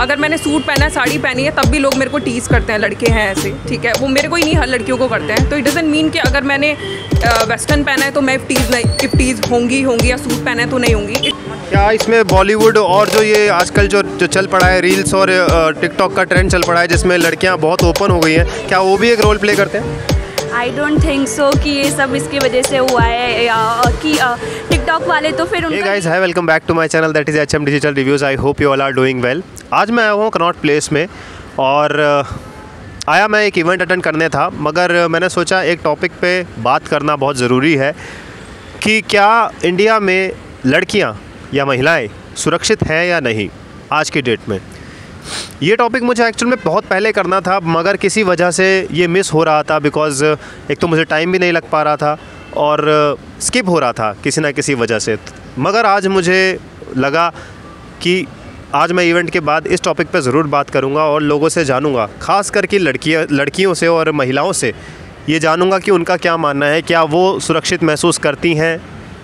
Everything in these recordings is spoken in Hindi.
अगर मैंने सूट पहना है, साड़ी पहनी है, तब भी लोग मेरे को टीज़ करते हैं, लड़के हैं ऐसे, ठीक है। वो मेरे को ही नहीं, हर लड़कियों को करते हैं। तो इट डजंट मीन कि अगर मैंने वेस्टर्न पहना है तो मैं इफ टीज़ होंगी या सूट पहना है तो नहीं होंगी। क्या इसमें बॉलीवुड और जो ये आजकल जो चल पड़ा है रील्स और टिकटॉक का ट्रेंड चल पड़ा है जिसमें लड़कियां बहुत ओपन हो गई हैं, क्या वो भी एक रोल प्ले करते हैं? आई डोंट थिंक सो कि ये सब इसकी वजह से हुआ है कि टिकटॉक वाले तो फिर Hey guys, hi, welcome back to my channel that is HM Digital Reviews. I hope you all are doing well. आज मैं आया हूँ कनॉट प्लेस में और आया मैं एक इवेंट अटेंड करने था, मगर मैंने सोचा एक टॉपिक पे बात करना बहुत ज़रूरी है कि क्या इंडिया में लड़कियाँ या महिलाएं सुरक्षित हैं या नहीं आज की डेट में। ये टॉपिक मुझे एक्चुअल में बहुत पहले करना था, मगर किसी वजह से ये मिस हो रहा था बिकॉज़ एक तो मुझे टाइम भी नहीं लग पा रहा था और स्किप हो रहा था किसी ना किसी वजह से। मगर आज मुझे लगा कि आज मैं इवेंट के बाद इस टॉपिक पे ज़रूर बात करूँगा और लोगों से जानूँगा, ख़ास करके लड़कियों से और महिलाओं से ये जानूँगा कि उनका क्या मानना है, क्या वो सुरक्षित महसूस करती हैं।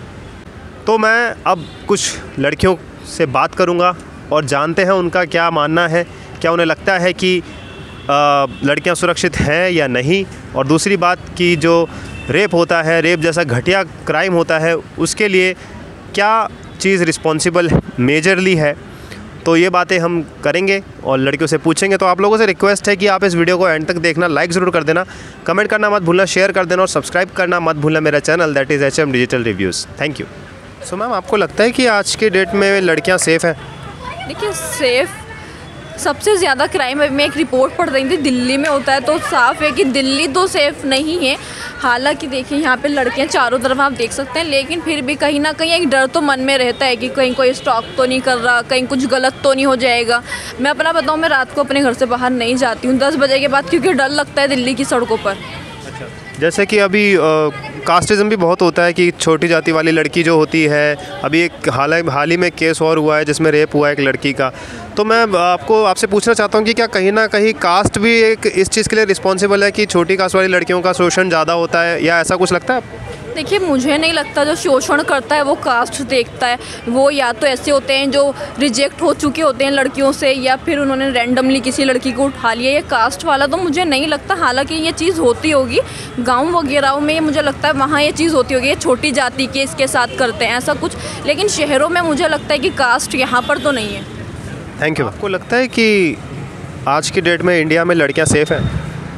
तो मैं अब कुछ लड़कियों से बात करूँगा और जानते हैं उनका क्या मानना है, क्या उन्हें लगता है कि लड़कियां सुरक्षित हैं या नहीं। और दूसरी बात कि जो रेप होता है, रेप जैसा घटिया क्राइम होता है, उसके लिए क्या चीज़ रिस्पॉन्सिबल मेजरली है। तो ये बातें हम करेंगे और लड़कियों से पूछेंगे। तो आप लोगों से रिक्वेस्ट है कि आप इस वीडियो को एंड तक देखना, लाइक ज़रूर कर देना, कमेंट करना मत भूलना, शेयर कर देना और सब्सक्राइब करना मत भूलना मेरा channel that is HM digital reviews. Thank you. So ma'am, आपको लगता है कि आज के डेट में लड़कियाँ सेफ़ हैं? देखिए, सेफ सबसे ज़्यादा क्राइम में एक रिपोर्ट पढ़ रही थी दिल्ली में होता है, तो साफ़ है कि दिल्ली तो सेफ़ नहीं है। हालांकि देखिए यहाँ पे लड़कियाँ चारों तरफ आप देख सकते हैं, लेकिन फिर भी कहीं ना कहीं एक डर तो मन में रहता है कि कहीं कोई स्टॉक तो नहीं कर रहा, कहीं कुछ गलत तो नहीं हो जाएगा। मैं अपना बताऊँ, मैं रात को अपने घर से बाहर नहीं जाती हूँ 10 बजे के बाद, क्योंकि डर लगता है दिल्ली की सड़कों पर। अच्छा, जैसे कि अभी कास्टिज़म भी बहुत होता है कि छोटी जाति वाली लड़की जो होती है, अभी एक हाल ही में केस और हुआ है जिसमें रेप हुआ है एक लड़की का। तो मैं आपसे पूछना चाहता हूँ कि क्या कहीं ना कहीं कास्ट भी एक इस चीज़ के लिए रिस्पॉन्सिबल है कि छोटी कास्ट वाली लड़कियों का शोषण ज़्यादा होता है, या ऐसा कुछ लगता है आपको? देखिए, मुझे नहीं लगता जो शोषण करता है वो कास्ट देखता है। वो या तो ऐसे होते हैं जो रिजेक्ट हो चुके होते हैं लड़कियों से, या फिर उन्होंने रैंडमली किसी लड़की को उठा लिया। ये कास्ट वाला तो मुझे नहीं लगता। हालांकि ये चीज़ होती होगी गांव वगैरह में, ये मुझे लगता है वहाँ ये चीज़ होती होगी, ये छोटी जाति के इसके साथ करते हैं ऐसा कुछ, लेकिन शहरों में मुझे लगता है कि कास्ट यहाँ पर तो नहीं है। Thank you. आपको लगता है कि आज की डेट में इंडिया में लड़कियाँ सेफ़ हैं?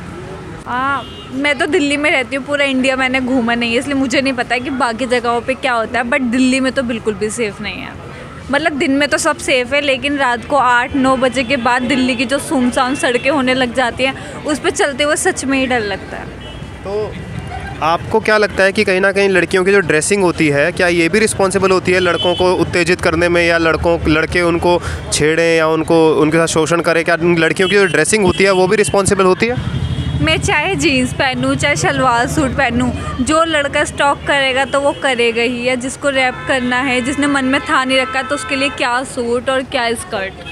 हाँ, मैं तो दिल्ली में रहती हूँ, पूरा इंडिया मैंने घूमा नहीं है, इसलिए मुझे नहीं पता है कि बाकी जगहों पे क्या होता है। बट दिल्ली में तो बिल्कुल भी सेफ़ नहीं है। मतलब दिन में तो सब सेफ़ है, लेकिन रात को 8-9 बजे के बाद दिल्ली की जो सुनसान सड़कें होने लग जाती हैं, उस पर चलते हुए सच में ही डर लगता है। तो आपको क्या लगता है कि कहीं ना कहीं लड़कियों की जो ड्रेसिंग होती है, क्या ये भी रिस्पॉन्सिबल होती है लड़कों को उत्तेजित करने में, या लड़के उनको छेड़ें या उनके साथ शोषण करें? क्या लड़कियों की जो ड्रेसिंग होती है वो भी रिस्पॉन्सिबल होती है? मैं चाहे जीन्स पहनूँ, चाहे शलवार सूट पहनूँ, जो लड़का स्टॉक करेगा तो वो करेगा ही। या जिसको रैप करना है, जिसने मन में था नहीं रखा, तो उसके लिए क्या सूट और क्या स्कर्ट।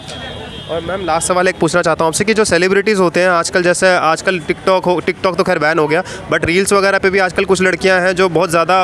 और मैम, लास्ट सवाल एक पूछना चाहता हूँ आपसे कि जो सेलिब्रिटीज़ होते हैं आजकल, जैसे आजकल टिकटॉक तो खैर बैन हो गया, बट रील्स वगैरह पे भी आजकल कुछ लड़कियाँ हैं जो बहुत ज़्यादा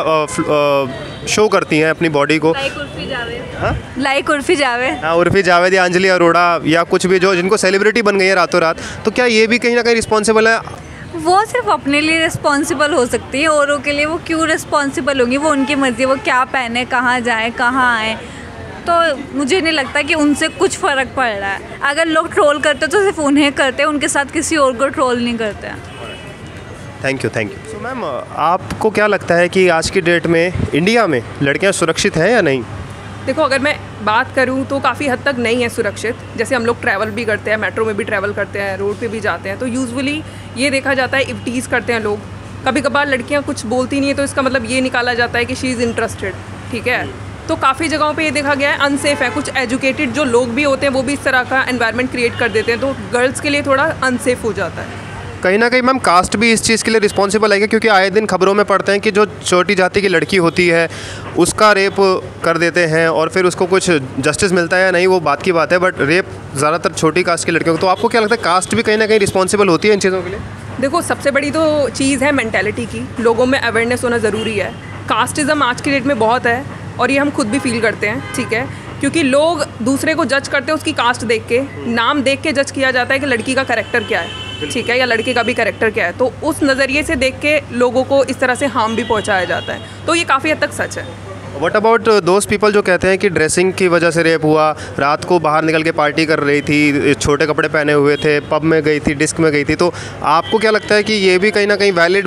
शो करती हैं अपनी बॉडी को। लाइक उर्फी जावेद। हाँ, लाइक उर्फी जावेद। हाँ, उर्फी जावेद या अंजलि अरोड़ा या कुछ भी, जो जिनको सेलिब्रिटी बन गई है रातों रात। तो क्या ये भी कहीं ना कहीं रिस्पॉन्सिबल है? वो सिर्फ अपने लिए रिस्पॉन्सिबल हो सकती है, औरों के लिए वो क्यों रिस्पॉन्सिबल होंगी? वो उनकी मर्ज़ी, वो क्या पहने, कहाँ जाए, कहाँ आए। तो मुझे नहीं लगता कि उनसे कुछ फ़र्क पड़ रहा है। अगर लोग ट्रोल करते तो सिर्फ उन्हें करते हैं, उनके साथ किसी और को ट्रोल नहीं करते हैं। Thank you. सो मैम, आपको क्या लगता है कि आज की डेट में इंडिया में लड़कियां सुरक्षित हैं या नहीं? देखो, अगर मैं बात करूँ तो काफ़ी हद तक नहीं है सुरक्षित। जैसे हम लोग ट्रैवल भी करते हैं, मेट्रो में भी ट्रैवल करते हैं, रोड पे भी जाते हैं, तो यूजुअली ये देखा जाता है इफ्टीज़ करते हैं लोग। कभी कभार लड़कियां कुछ बोलती नहीं है तो इसका मतलब ये निकाला जाता है कि शी इज़ इंटरेस्टेड, ठीक है। तो काफ़ी जगहों पे ये देखा गया है अनसेफ़ है। कुछ एजुकेटेड जो लोग भी होते हैं वो भी इस तरह का एनवायरनमेंट क्रिएट कर देते हैं, तो गर्ल्स के लिए थोड़ा अनसेफ़ हो जाता है। कहीं ना कहीं मैम कास्ट भी इस चीज़ के लिए रिस्पॉन्सिबल है, क्योंकि आए दिन खबरों में पढ़ते हैं कि जो छोटी जाति की लड़की होती है उसका रेप कर देते हैं और फिर उसको कुछ जस्टिस मिलता है या नहीं वो बात की बात है, बट रेप ज़्यादातर छोटी कास्ट की लड़कियों को। तो आपको क्या लगता है कास्ट भी कहीं ना कहीं रिस्पॉन्सिबल होती है इन चीज़ों के लिए? देखो, सबसे बड़ी तो चीज़ है मेंटालिटी की, लोगों में अवेयरनेस होना ज़रूरी है। कास्टिज़म आज की डेट में बहुत है और ये हम खुद भी फील करते हैं, ठीक है, क्योंकि लोग दूसरे को जज करते हैं उसकी कास्ट देख के, नाम देख के जज किया जाता है कि लड़की का कैरेक्टर क्या है, ठीक है, या लड़के का भी कैरेक्टर क्या है। तो उस नज़रिए से देख के लोगों को इस तरह से हार्म भी पहुंचाया जाता है। तो ये काफ़ी हद तक सच है। व्हाट अबाउट दोज पीपल जो कहते हैं कि ड्रेसिंग की वजह से रेप हुआ, रात को बाहर निकल के पार्टी कर रही थी, छोटे कपड़े पहने हुए थे, पब में गई थी, डिस्क में गई थी, तो आपको क्या लगता है कि ये भी कहीं ना कहीं वैलिड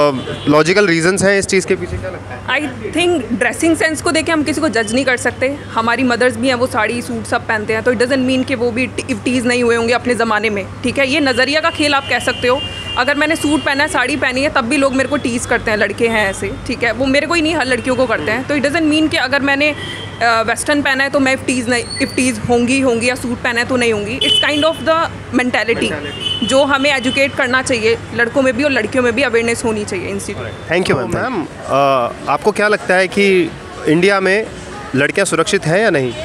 लॉजिकल रीजंस हैं इस चीज़ के पीछे? क्या लगता है? आई थिंक ड्रेसिंग सेंस को देख के हम किसी को जज नहीं कर सकते। हमारी मदर्स भी हैं, वो साड़ी सूट सब पहनते हैं, तो इट डजंट मीन कि वो भी इफ्टीज़ नहीं हुए होंगे अपने ज़माने में, ठीक है। ये नज़रिया का खेल आप कह सकते हो। अगर मैंने सूट पहना है, साड़ी पहनी है, तब भी लोग मेरे को टीज़ करते हैं, लड़के हैं ऐसे, ठीक है। वो मेरे को ही नहीं, हर लड़कियों को करते हैं। तो इट डजंट मीन कि अगर मैंने वेस्टर्न पहना है तो मैं इफ्टीज़ होंगी या सूट पहना है तो नहीं होंगी। It's kind of the mentality जो हमें एजुकेट करना चाहिए, लड़कों में भी और लड़कियों में भी अवेयरनेस होनी चाहिए इंस्टीट्यूट। Thank you ma'am. आपको क्या लगता है कि इंडिया में लड़कियां सुरक्षित हैं या नहीं?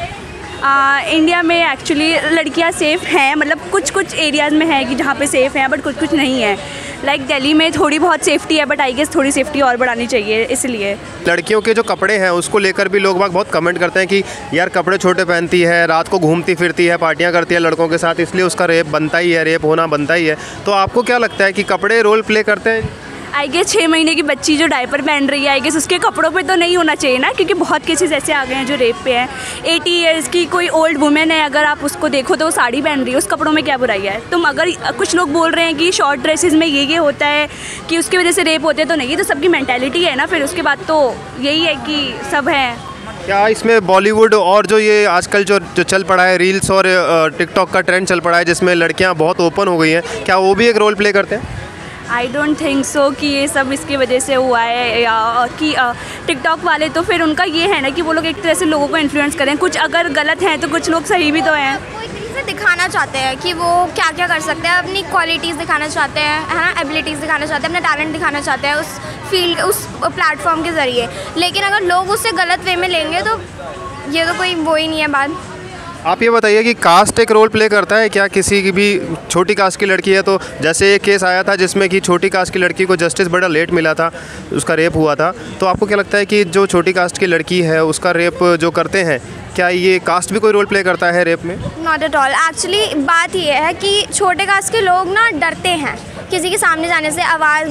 इंडिया में एक्चुअली लड़कियां सेफ़ हैं, मतलब कुछ एरियाज़ में है कि जहाँ पे सेफ़ हैं, बट कुछ नहीं है। लाइक दिल्ली में थोड़ी बहुत सेफ्टी है, बट आई गेस थोड़ी सेफ्टी और बढ़ानी चाहिए। इसलिए लड़कियों के जो कपड़े हैं उसको लेकर भी लोग बहुत कमेंट करते हैं कि यार कपड़े छोटे पहनती है, रात को घूमती फिरती है, पार्टियां करती है लड़कों के साथ, इसलिए उसका रेप बनता ही है, रेप होना बनता ही है। तो आपको क्या लगता है कि कपड़े रोल प्ले करते हैं? आई गेस 6 महीने की बच्ची जो डायपर पहन रही है, आई गेस उसके कपड़ों पे तो नहीं होना चाहिए ना, क्योंकि बहुत केसेस ऐसे आ गए हैं जो रेप पे हैं। 80 ईयर्स की कोई ओल्ड वुमेन है, अगर आप उसको देखो तो वो साड़ी पहन रही है, उस कपड़ों में क्या बुराई है? तुम अगर कुछ लोग बोल रहे हैं कि शॉर्ट ड्रेसेस में ये होता है कि उसकी वजह से रेप होते हैं, तो नहीं, तो सबकी मैंटेलिटी है ना। फिर उसके बाद तो यही है कि सब है। क्या इसमें बॉलीवुड और जो ये आजकल जो चल पड़ा है रील्स और टिकटॉक का ट्रेंड चल पड़ा है जिसमें लड़कियां बहुत ओपन हो गई हैं, क्या वो भी एक रोल प्ले करते हैं? आई डोंट थिंक सो कि ये सब इसकी वजह से हुआ है, या कि टिकटॉक वाले तो फिर उनका ये है ना कि वो लोग एक तरह से लोगों को इन्फ्लुएंस करें। कुछ अगर गलत हैं तो कुछ लोग सही भी तो हैं। वो एक तरीके से दिखाना चाहते हैं कि वो क्या क्या कर सकते हैं, अपनी क्वालिटीज़ दिखाना चाहते हैं, है ना, एबिलिटीज़ दिखाना चाहते हैं, अपना टैलेंट दिखाना चाहते हैं उस फील्ड, उस प्लेटफॉर्म के ज़रिए। लेकिन अगर लोग उससे गलत वे में लेंगे तो ये तो कोई वो ही नहीं है बात। आप ये बताइए कि कास्ट एक रोल प्ले करता है क्या? किसी की भी छोटी कास्ट की लड़की है तो जैसे एक केस आया था जिसमें कि छोटी कास्ट की लड़की को जस्टिस बड़ा लेट मिला था, उसका रेप हुआ था, तो आपको क्या लगता है कि जो छोटी कास्ट की लड़की है उसका रेप जो करते हैं, क्या ये कास्ट भी कोई रोल प्ले करता है रेप में? Not at all. एक्चुअली बात ये है कि छोटे कास्ट के लोग ना डरते हैं किसी के सामने जाने से,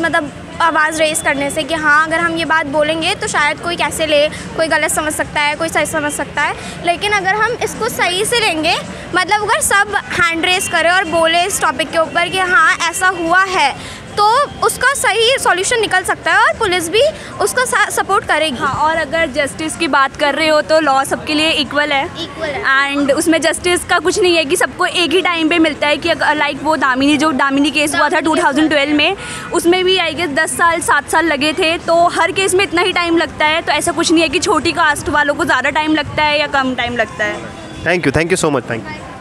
आवाज़ रेस करने से कि हाँ अगर हम ये बात बोलेंगे तो शायद कोई कैसे ले, कोई गलत समझ सकता है, कोई सही समझ सकता है। लेकिन अगर हम इसको सही से लेंगे, मतलब अगर सब हैंड रेस करें और बोले इस टॉपिक के ऊपर कि हाँ ऐसा हुआ है, तो उसका सही सॉल्यूशन निकल सकता है और पुलिस भी उसका सपोर्ट करेगी। हाँ, और अगर जस्टिस की बात कर रहे हो तो लॉ सबके लिए इक्वल है। एंड उसमें जस्टिस का कुछ नहीं है कि सबको एक ही टाइम पे मिलता है। कि लाइक वो दामिनी केस हुआ था 2012 में, उसमें भी आई गेस 10 साल 7 साल लगे थे। तो हर केस में इतना ही टाइम लगता है, तो ऐसा कुछ नहीं है कि छोटी कास्ट वालों को ज़्यादा टाइम लगता है या कम टाइम लगता है। Thank you so much. Thank you.